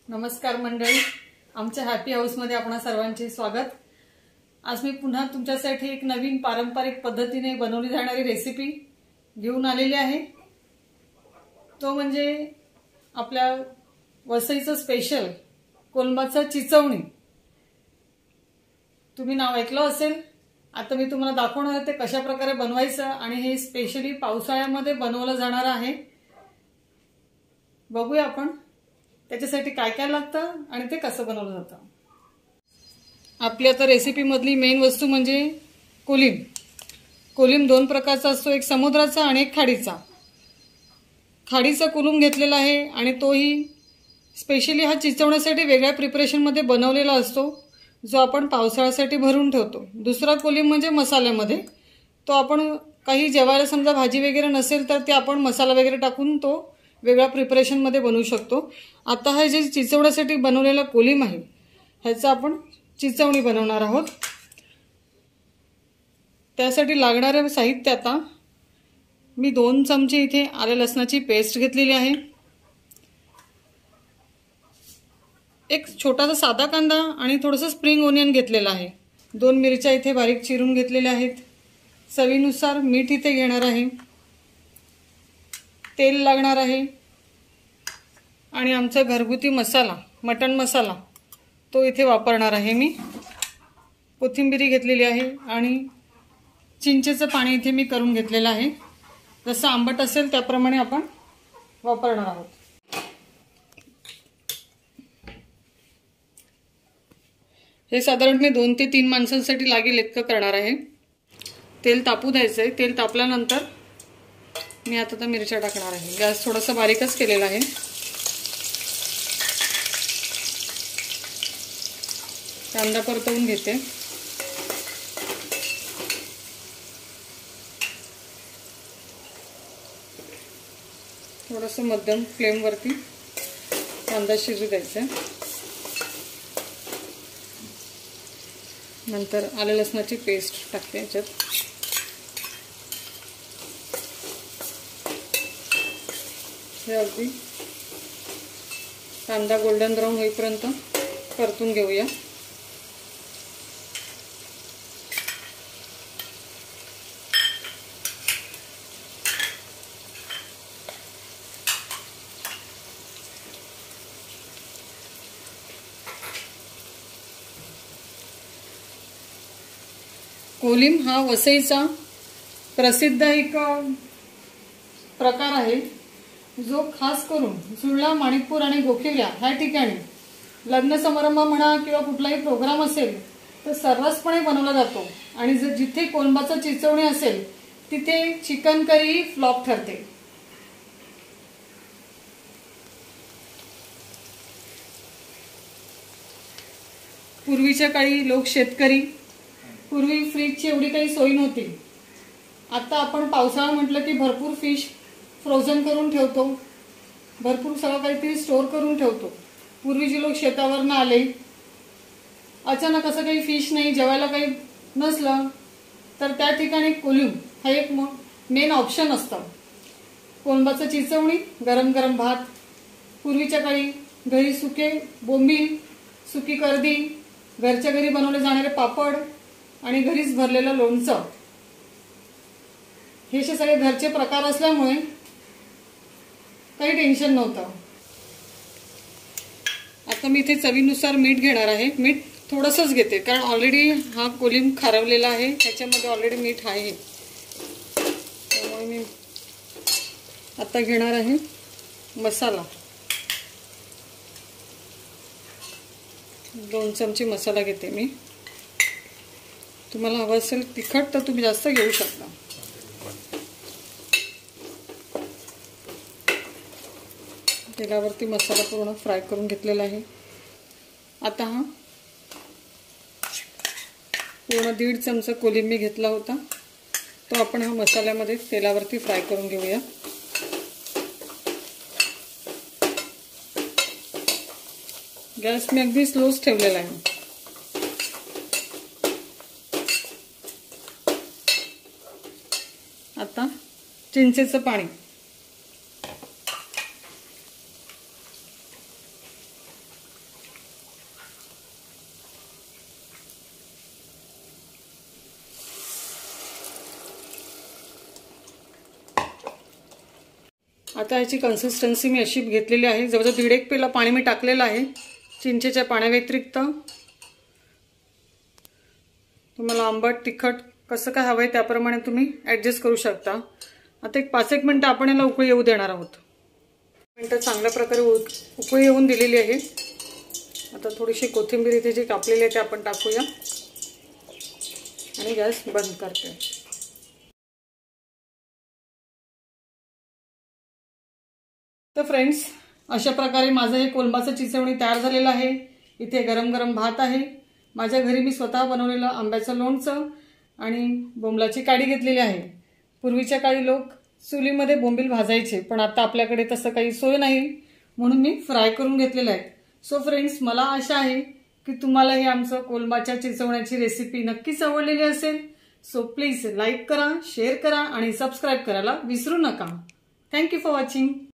नमस्कार मंडळी, आमच्या हॅपी हाऊसमध्ये आपणा सर्वांचे स्वागत। आज मी पुन्हा तुमच्यासाठी एक नवीन पारंपरिक पद्धतीने बनवली जाणारी रेसिपी घेऊन आलेली आहे। तो म्हणजे आपल्या वसईचं स्पेशल कोलंबाचं चिचवणी। तुम्ही नाव ऐकलं असेल। आता मी तुम्हाला दाखवणार आहे ते कशा प्रकारे बनवायचं आणि हे स्पेशली पावसाळ्यामध्ये बनवलं जाणार आहे। बघूया आपण त्याच्यासाठी काय काय लागतं आणि ते कसं बनवलं जातं। आपल्या आता रेसिपी मधली मेन वस्तू म्हणजे कोलिम। कोलिम दोन प्रकारचा असतो, एक समुद्राचा आणि एक खाडीचा। खाडीचा कोलम घेतलेला आहे आणि तोही स्पेशली हा चिचवण्यासाठी वेगळ्या प्रिपरेशन मध्ये बनवलेला असतो, जो आपण पावसाळ्यासाठी भरून ठेवतो। दुसरा कोलिम म्हणजे मसाल्यामध्ये, तो आपण काही जेवायला समजा भाजी वगैरे नसेल तर ते आपण मसाला वगैरे टाकून तो वेगळ्या प्रिपरेशन मध्ये बनवू शकतो। आता हा जे चिचवण्यासाठी बनवलेला कोलिम आहे ह्याचा आपण चिचवणी बनवणार आहोत। त्यासाठी लागणारे साहित्य आता मी 2 चमचे इथे आले लसणाची पेस्ट घेतलेली आहे। एक छोटासा साधा कांदा आणि थोडंसं स्प्रिंग ओनियन घेतलेला आहे। 2 मिरच्या इथे बारीक चिरून घेतलेल्या आहेत। चवीनुसार मीठ इथे घेणार आहे। तेल लागणार आहे आणि आमचा घरगुती मसाला मटण मसाला तो इथे वापरणार आहे मी। कोथिंबीर घेतलेली आहे आणि चिंचेचं पाणी इथे मी करून घेतलेलं आहे। जसं आंबट असेल त्याप्रमाणे आपण वापरणार आहोत। हे साधारण मी 2 ते 3 माणसांसाठी लागेल इतकं करणार आहे। तेल तापू द्यायचंय। तेल तापल्यानंतर मी आता मिरच्या टाकणार आहे। गॅस थोडासा बारीकच केलेला आहे। कांदा परतवून घेते। थोडंसं मध्यम फ्लेम वरती कांदा शिजू द्यायचा। नंतर आले लसणाची पेस्ट टाकते याच्यात। हे अगदी कांदा गोल्डन ब्राउन होईपर्यंत परतून घेऊया। कोलिम हा वसईचा प्रसिद्ध एक प्रकार आहे, जो खास करून जुळला, माणिकपूर आणि गोखिवल्या ह्या ठिकाणी लग्न समारंभ म्हणा किंवा कुठलाही प्रोग्राम असेल तर सर्रासपणे बनवला जातो। आणि जिथे कोलंबाचं चिचवणी असेल तिथे चिकन करी फ्लॉप ठरते। पूर्वीच्या काळी लोक शेतकरी, पूर्वी फ्रीजची एवढी काही सोय नव्हती। आता आपण पावसाळा म्हटलं की भरपूर फिश फ्रोझन करून ठेवतो, भरपूर सगळं काहीतरी स्टोर करून ठेवतो। पूर्वीचे लोक शेतावरनं आले, अचानक असं काही फिश नाही, जेवायला काही नसलं तर त्या ठिकाणी कोलिम हा एक मेन ऑप्शन असतं। कोलंबाचं चिचवणी, गरम गरम भात, पूर्वीच्या काळी घरी सुके बोंबील, सुकी कर्दी, घरच्या घरी बनवले जाणारे पापड आणि घरीच भरलेलं लोणचं, हे सगळे घरचे प्रकार असल्यामुळे काही टेन्शन नव्हतं। आता मी इथे चवीनुसार मीठ घेणार आहे। मीठ थोडंसंच घेते कारण ऑलरेडी हा कोलिम खारवलेला आहे, त्याच्यामध्ये ऑलरेडी मीठ आहे। त्यामुळे मी आता घेणार आहे मसाला। 2 चमचे मसाला घेते मी। तुम्हाला हवं असेल तिखट तर तुम्ही जास्त घेऊ शकता। तेलावरती मसाला पूर्ण फ्राय करून घेतलेला आहे। आता हा पूर्ण 1.5 चमचा कोलिम मी घेतला होता, तो आपण हा मसाल्यामध्ये तेलावरती फ्राय करून घेऊया। गॅस मी अगदी स्लोच ठेवलेला आहे। आता चिंचेचं पाणी, आता ह्याची कन्सिस्टन्सी मी अशी घेतलेली आहे. जवळजवळ 1.5 पेला पाणी मी टाकलेलं आहे चिंचेच्या पाण्याव्यतिरिक्त. तुम्हाला आंबट तिखट कसं काय हवंय त्याप्रमाणे तुम्ही ॲडजस्ट करू शकता. आता एक 5-1 मिनिटं आपण याला उकळी येऊ देणार आहोत. मिनिटं चांगल्या प्रकारे उकळी येऊन दिलेली आहे. आता थोडीशी कोथिंबीर इथे जी कापलेली आहे ते आपण टाकूया आणि गॅस बंद करते. तर फ्रेंड्स, अशा प्रकारे माझं हे कोलंबाचं चिचवणी तयार झालेलं आहे. इथे गरम गरम भात आहे. माझ्या घरी मी स्वतः बनवलेलं आंब्याचं लोणचं आणि बोंबलाची काडी घेतलेली आहे. पूर्वीच्या काळी लोक चुलीमध्ये बोंबील भाजायचे, पण आता आपल्याकडे तसं काही सोय नाही, म्हणून मी फ्राय करून घेतलेलं आहे. सो फ्रेंड्स, मला आशा आहे की तुम्हाला ही आमचं कोलंबाच्या चिचवण्याची रेसिपी नक्कीच आवडलेली असेल. सो प्लीज लाईक करा, शेअर करा आणि सबस्क्राईब करायला विसरू नका. Thank you for watching.